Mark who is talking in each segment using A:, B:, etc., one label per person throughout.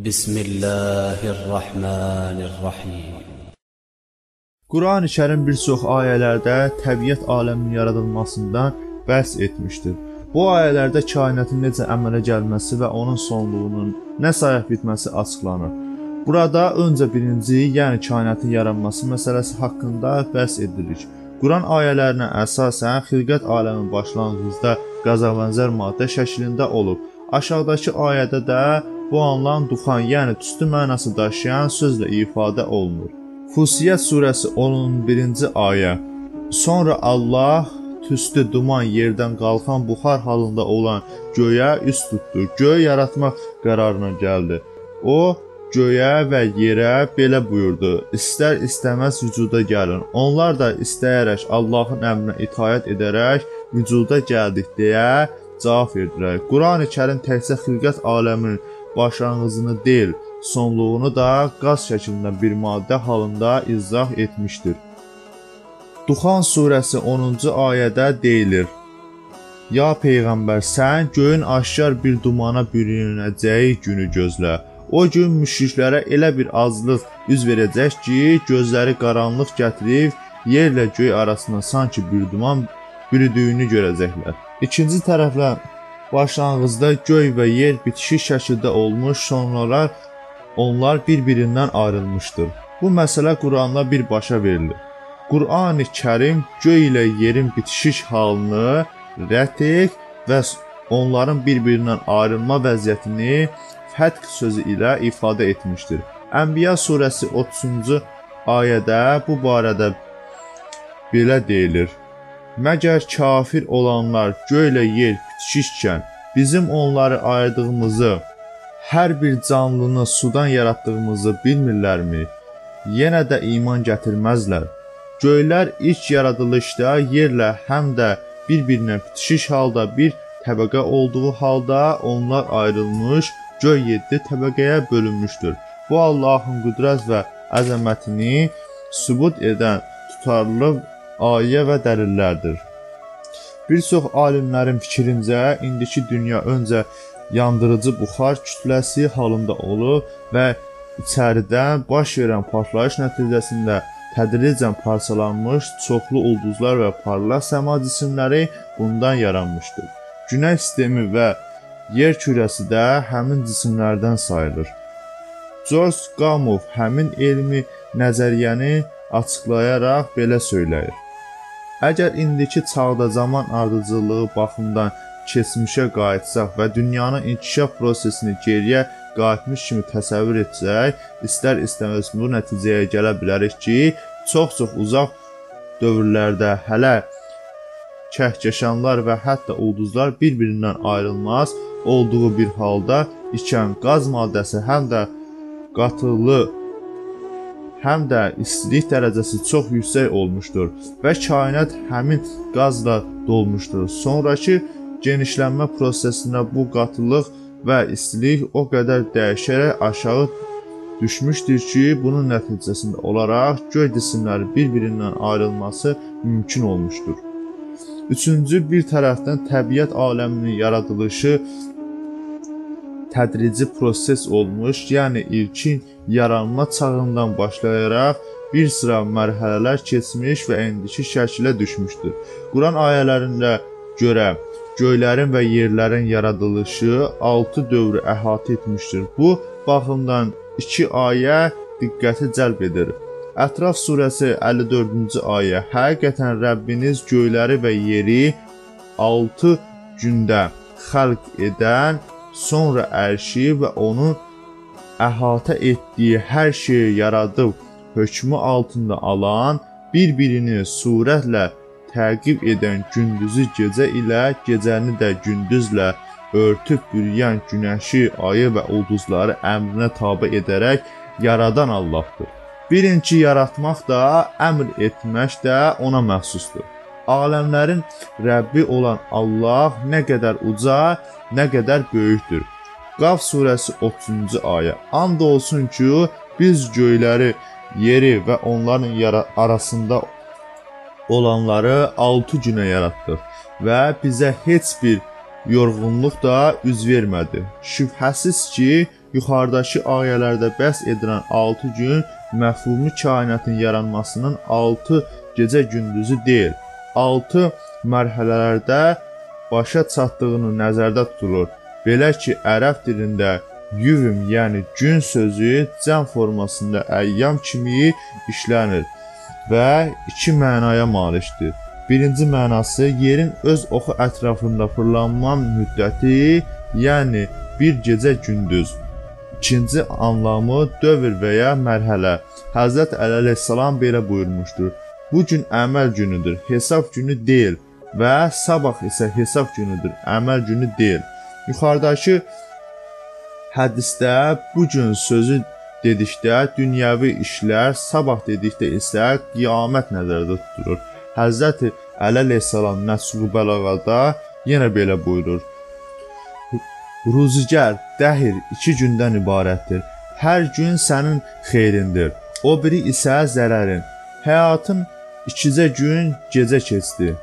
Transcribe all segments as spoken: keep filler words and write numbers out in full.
A: Bismillahirrahmanirrahim.
B: Quran-ı Kərim bir çox ayələrdə təbiət aləminin yaradılmasından bəhs etmişdir. Bu ayələrdə kainatın necə əmələ gəlməsi və onun sonluğunun nə sayaq bitməsi açıqlanır. Burada öncə birinci, yəni kainatın yaranması məsələsi haqqında bəhs edilir. Quran ayələrinə əsasən xilqət aləmin başlanğıcda qazabənzər maddə şəklində olub. Aşağıdakı ayədə də bu anlam duxan, yəni tüstü mənası daşıyan sözlə ifadə olunur. Fussiyyət surəsi on birinci ayə. Sonra Allah tüstü, duman, yerdən qalxan buxar halında olan göyə üst tutdu. Göy yaratmaq qərarına gəldi. O, göyə və yerə belə buyurdu: İstər istəməz vücuda gəlin. Onlar da istəyərək Allahın əmrinə itaət edərək vücuda gəldik deyə cavab verdilər. Quran-ı Kərim təkcə xilqət aləminin başlanğıcını deyil, sonluğunu da qaz şəklində bir maddə halında izah etmişdir. Duxan surəsi onuncu ayədə deyilir: Ya Peyğəmbər, sən göyün aşkar bir dumana bürünəcəyi günü gözlə. O gün müşriklərə elə bir azlıq üz verəcək ki, gözləri qaranlıq gətirib yerlə göy arasında sanki bir duman bürüdüyünü görəcəklər. İkinci tərəflə başlanğıcda göy və yer bitişik şəkildə olmuş, sonralar onlar bir-birindən ayrılmışdır. Bu məsələ Quranda birbaşa verilir. Quran-ı Kərim göy ilə yerin bitişik halını rədd et və onların bir-birindən ayrılma vəziyyətini fətq sözü ilə ifadə etmişdir. Ənbiya surəsi otuzuncu ayədə bu barədə belə deyilir: Məgər kafir olanlar göy ilə yer bitişikkən bizim onları ayırdığımızı, hər bir canlını sudan yaratdığımızı bilmirlərmi? Yenə də iman gətirməzlər. Göylər ilk yaradılışda yerlə həm də bir-birinə bitişik halda bir təbəqə olduğu halda onlar ayrılmış, göy yeddi təbəqəyə bölünmüşdür. Bu Allahın qüdrət və əzəmətini sübut edən tutarlı ayə və dəlillərdir. Bir çox alimlərin fikrincə, indiki dünya öncə yandırıcı buxar kütləsi halında olub və içəridən baş verən partlayış nəticəsində tədricən parçalanmış çoxlu ulduzlar və parlaq səma cisimləri bundan yaranmışdır. Günəş sistemi və yer kürəsi də həmin cisimlərdən sayılır. George Gamow həmin elmi nəzəriyyəni açıqlayaraq belə söyləyir: Əgər indiki çağda zaman ardıcıllığı baxımından keçmişə qayıtsaq və dünyanın inkişaf prosesini geriyə qayıtmış kimi təsəvvür etsək, istər-istəməz bu nəticəyə gələ bilərik ki, çox-çox uzaq dövrlərdə hələ kəhkəşanlar və hətta ulduzlar bir-birindən ayrılmaz olduğu bir halda ikən qaz maddəsi həm də qatılı, həm də istilik dərəcəsi çox yüksək olmuşdur və kainat həmin qazla dolmuşdur. Sonrakı genişlənmə prosesində bu qatılıq və istilik o qədər dəyişərək aşağı düşmüşdür ki, bunun nəticəsində olaraq göy cisimləri bir-birindən ayrılması mümkün olmuşdur. Üçüncü, bir tərəfdən təbiət aləminin yaradılışı tədrici proses olmuş, yəni ilkin yaranma çağından başlayaraq bir sıra mərhələlər keçmiş və indiki şəklə düşmüşdür. Quran ayələrində görə göylərin və yerlərin yaradılışı altı dövrü əhatə etmişdir. Bu baxımdan iki ayə diqqəti cəlb edir. Ətraf surəsi əlli dördüncü ayə. Həqiqətən Rəbbiniz göyləri və yeri altı gündə xəlq edən, sonra ərşi və onun əhatə etdiyi hər şeyi yaradıb hökmü altında alan, bir-birini surətlə təqib edən gündüzü gecə ilə, gecəni də gündüzlə örtüb bürüyən günəşi, ayı və ulduzları əmrinə tabe edərək yaradan Allahdır. Birinci yaratmaq da, əmr etmək də ona məxsusdur. Aləmlərin Rəbbi olan Allah nə qədər uca, nə qədər böyükdür. Qaf surəsi otuzuncu ayə. And olsun ki, biz göyləri, yeri və onların arasında olanları altı günə yaratdıq və bizə heç bir yorğunluq da üz vermədi. Şübhəsiz ki, yuxarıdakı ayələrdə bəhs edilən altı gün məfhumi kainatın yaranmasının altı gecə gündüzü deyil, altı mərhələlərdə başa çatdığını nəzərdə tutulur. Belə ki, ərəb dilində yuvm, yəni gün sözü cəm formasında əyyam kimi işlənir və iki mənaya malikdir. Birinci mənası yerin öz oxu ətrafında fırlanma müddəti, yəni bir gecə gündüz. İkinci anlamı dövr və ya mərhələ. Həzrət Əli əleyhissalam belə buyurmuşdur. Bu gün əməl günüdür, hesab günü deyil və sabah isə hesab günüdür, əməl günü deyil. Yuxarıdakı hədisdə bu gün sözü dedikdə dünyəvi işlər, sabah dedikdə isə qiyamət nəzərdə tutulur. Həzrət Əli əleyhissalam Nəsr-ü Bəlağada yenə belə buyurur. Ruzigər, dəhir iki gündən ibarətdir. Hər gün sənin xeyrindir, o biri isə zərərin. Həyatın ikicə gün gecə keçdi.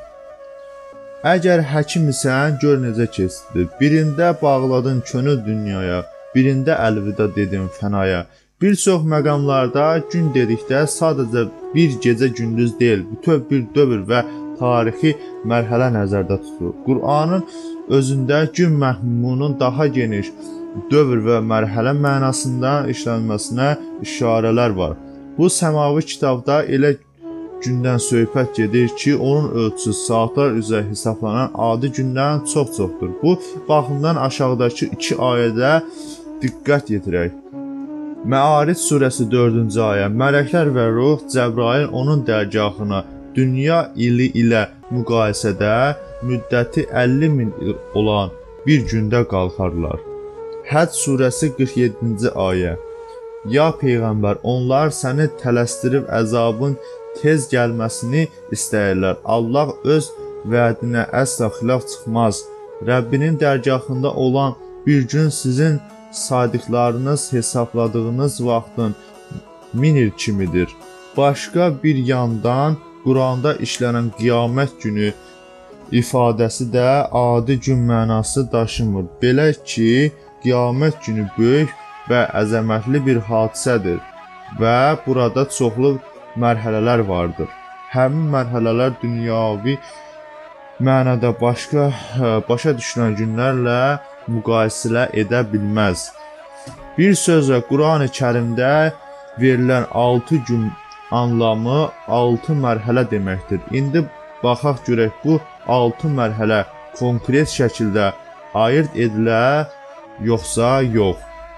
B: Əgər həkim isən, gör necə keçdi. Birində bağladın könül dünyaya, birində əlvida dedin fənaya. Bir çox məqamlarda gün dedikdə sadəcə bir gecə gündüz deyil, bütöv bir dövr və tarixi mərhələ nəzərdə tutulur. Qur'anın özündə gün məfhumunun daha geniş dövr və mərhələ mənasında işlənməsinə işarələr var. Bu səmavi kitabda elə gündən söhbət gedir ki, onun ölçüsü saatlar üzrə hesablanan adi gündən çox-çoxdur. Bu baxımdan aşağıdakı iki ayədə diqqət yetirək. Məaric surəsi dördüncü ayə. Mələklər və ruh Cəbrail onun dərgahına dünya ili ilə müqayisədə müddəti əlli min il olan bir gündə qalxarlar. Həc surəsi qırx yeddinci ayə. Ya Peyğəmbər, onlar səni tələsdirib əzabın tez gəlməsini istəyirlər. Allah öz vədinə əsla xilaf çıxmaz. Rəbbinin dərgahında olan bir gün sizin sadiqlarınız hesabladığınız vaxtın min il kimidir. Başqa bir yandan Quranda işlənən qiyamət günü ifadəsi də adi gün mənası daşımır. Belə ki, qiyamət günü böyük və əzəmətli bir hadisədir və burada çoxlu mərhələlər vardır. Həmin mərhələlər dünyavi mənada başqa başa düşülən günlərlə müqayisə edə bilməz. Bir sözlə Qurani Kərimdə verilən altı gün anlamı altı mərhələ deməkdir. İndi baxaq görək bu altı mərhələ konkret şəkildə ayırt edilə yoxsa yox.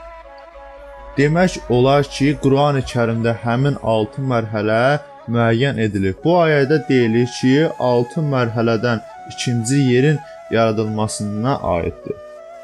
B: Demək olar ki, Qurani Kərimdə həmin altı mərhələ müəyyən edilib. Bu ayədə deyilir ki, altı mərhələdən ikinci yerin yaradılmasına aiddir.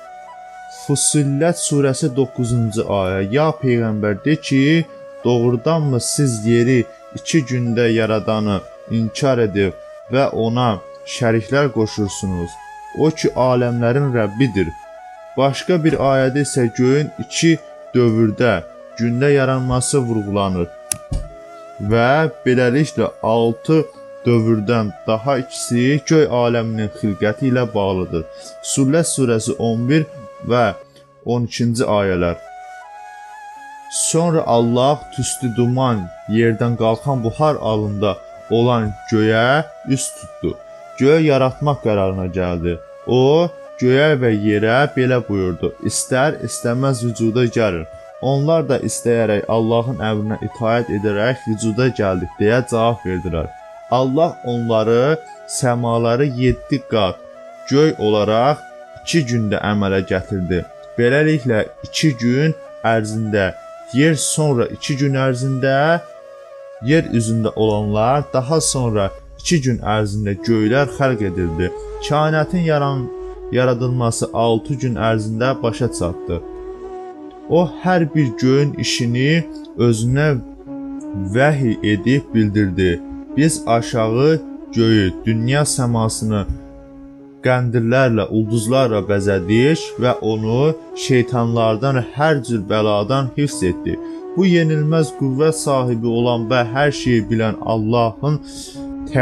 B: Fussillət surəsi doqquzuncu ayə. Ya Peyğəmbər, de ki, doğrudanmı siz yeri iki gündə yaradanı inkar edib və ona şəriklər qoşursunuz? O ki, aləmlərin Rəbbidir. Başqa bir ayədə isə göyün iki dövrdə, gündə yaranması vurğulanır və beləliklə altı dövrdən daha ikisi göy aləminin xilqəti ilə bağlıdır. Fussillət surəsi on bir və on ikinci ayələr. Sonra Allah tüstü duman yerdən qalxan buhar alında olan göyə üst tutdu. Göyə yaratmaq qərarına gəldi. O, göyə və yerə belə buyurdu. İstər, istəməz vücuda gəlir. Onlar da istəyərək Allahın əmrinə itaət edərək vücuda gəldik deyə cavab verdilər. Allah onları səmaları yeddi qat göy olaraq iki gündə əmələ gətirdi. Beləliklə iki gün ərzində yer, sonra iki gün ərzində yer üzündə olanlar, daha sonra iki gün ərzində göylər xəlq edildi. Kainatın yaran, yaradılması altı gün ərzində başa çatdı. O hər bir göyün işini özünə vəhiy edib bildirdi. Biz aşağı göyü, dünya səmasını qəndirlərlə, ulduzlarla bəzədik və onu şeytanlardan, hər cür bəladan hifz etdik. Bu yenilməz qüvvət sahibi olan və hər şeyi bilən Allahın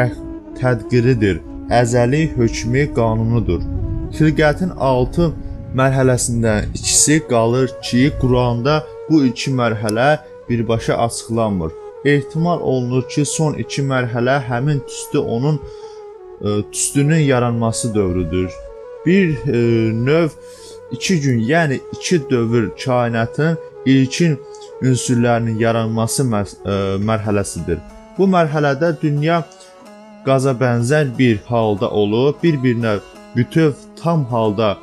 B: tədqiridir, əzəli hökmü qanunudur. Xilqətin altı mərhələsindən ikisi qalır ki, Quranda bu iki mərhələ birbaşa açıqlanmır. Ehtimal olunur ki, son iki mərhələ həmin tüstü onun e, tüstünün yaranması dövrüdür. Bir e, növ iki gün, yəni iki dövr kainatın ilkin ünsürlərinin yaranması mər e, mərhələsidir. Bu mərhələdə dünya qaza bənzər bir halda olub, bir-birinə bütöv tam halda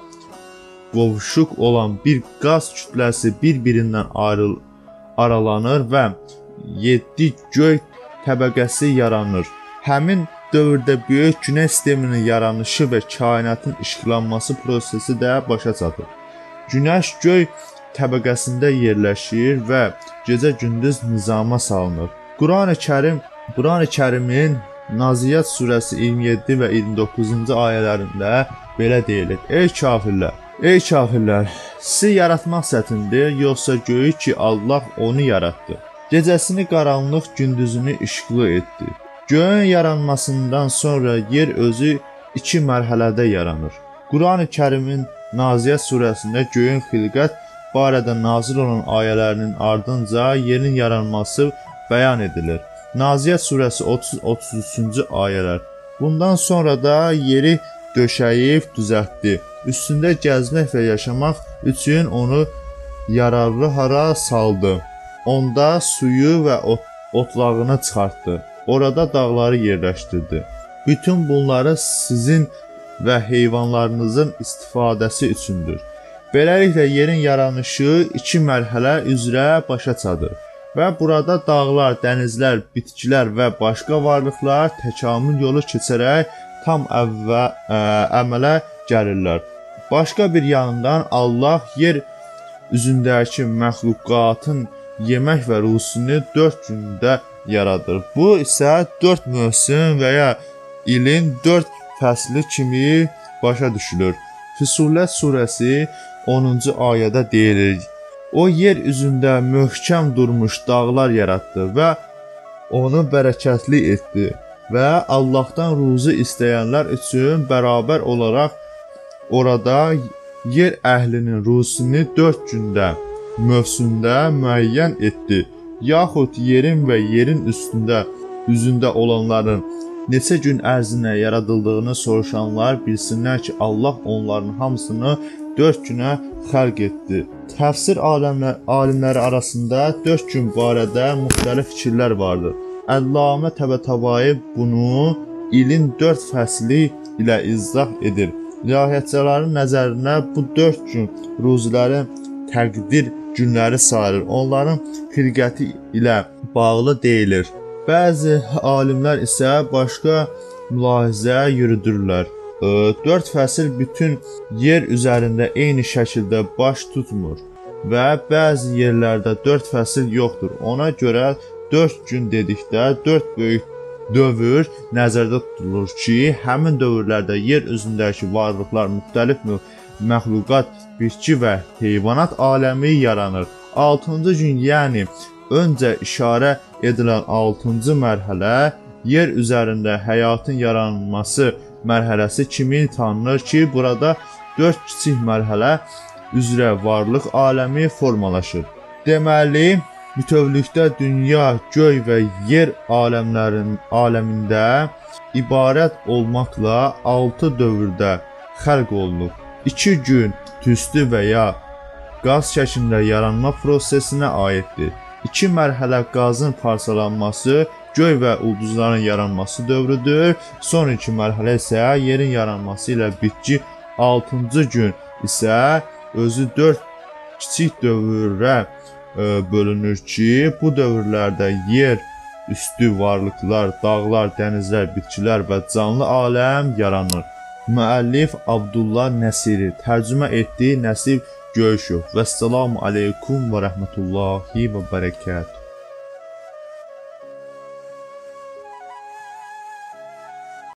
B: qovuşuq olan bir qaz kütləsi bir-birindən ayrıl aralanır və yeddi göy təbəqəsi yaranır. Həmin dövrdə böyük günəş sisteminin yaranışı və kainatın işıqlanması prosesi də başa çatır. Günəş göy təbəqəsində yerləşir və gecə-gündüz nizama salınır. Qurani Kərim, Qurani Kərimin Naziyyat surəsi iyirmi yeddi və iyirmi doqquzuncu ayələrində belə deyilir: Ey kafirlər, ey kafirlər, sizi yaratmaq çətindir, yoxsa göyü ki Allah onu yaratdı. Gecəsini qaranlıq, gündüzünü işıqlı etdi. Göyün yaranmasından sonra yer özü iki mərhələdə yaranır. Qurani Kərimin Naziyyat surəsində göyün xilqət barədə nazil olan ayələrinin ardınca yerin yaranması bəyan edilir. Naziyyat surəsi otuz otuz üçüncü ayələr. Bundan sonra da yeri döşəyib düzəltdi. Üstündə gəzmək və yaşamaq üçün onu yararlı hara saldı. Onda suyu və ot otlağını çıxartdı. Orada dağları yerləşdirdi. Bütün bunları sizin və heyvanlarınızın istifadəsi üçündür. Beləliklə yerin yaranışı iki mərhələ üzrə başa çatır və burada dağlar, dənizlər, bitkilər və başqa varlıqlar təkamül yolu keçərək tam əvvə, ə, əmələ gəlirlər. Başqa bir yandan Allah yer üzündəki məxluqatın yemək və ruzisini dörd gündə yaradır. Bu isə dörd mövsüm və ya ilin dörd fəsli kimi başa düşülür. Füsulət surəsi onuncu ayədə deyilir: O yer üzündə möhkəm durmuş dağlar yaratdı və onu bərəkətli etdi və Allahdan ruzi istəyənlər üçün bərabər olaraq orada yer əhlinin ruzisini dörd gündə, mövsümdə müəyyən etdi. Yaxud yerin və yerin üstündə, üzündə olanların neçə gün ərzində yaradıldığını soruşanlar bilsinlər ki, Allah onların hamısını dörd günə xəlq etdi. Təfsir aləmlər, alimləri arasında dörd gün barədə müxtəlif fikirlər vardır. Əllamə Təbətəbai bunu ilin dörd fəsli ilə izah edir. İlahiyyatçıların nəzərində bu dörd gün ruzilərin təqdir günləri sayılır. Onların xilqəti ilə bağlı deyilir. Bəzi alimlər isə başqa mülahizə yürüdürlər. Dörd fəsil bütün yer üzərində eyni şəkildə baş tutmur və bəzi yerlərdə dörd fəsil yoxdur. Ona görə dörd gün dedikdə dörd böyük dövr nəzərdə tutulur ki, həmin dövrlərdə yer üzündəki varlıqlar, müxtəlif məxluqat, bitki və heyvanat aləmi yaranır. altıncı gün, yəni öncə işarə edilən altıncı mərhələ yer üzərində həyatın yaranması mərhələsi kimi tanınır ki, burada dörd kiçik mərhələ üzrə varlıq aləmi formalaşır. Deməli, bütövlükdə dünya, göy və yer aləmlərin aləmində ibarət olmaqla altı dövrdə xəlq olunub. İki gün tüstü və ya qaz şəklində yaranma prosesinə aiddir. İki mərhələ qazın parçalanması, göy və ulduzların yaranması dövrüdür. Son iki mərhələ isə yerin yaranması ilə bitki. altıncı gün isə özü dörd kiçik dövrə e, bölünür ki, bu dövrlərdə yer üstü varlıqlar, dağlar, dənizlər, bitkilər və canlı aləm yaranır. Müəllif Abdullah Nəsiri, tərcümə etdi Nəsib Göyşov. Vəssalamu aleykum və rəhmətullahi və bərəkət.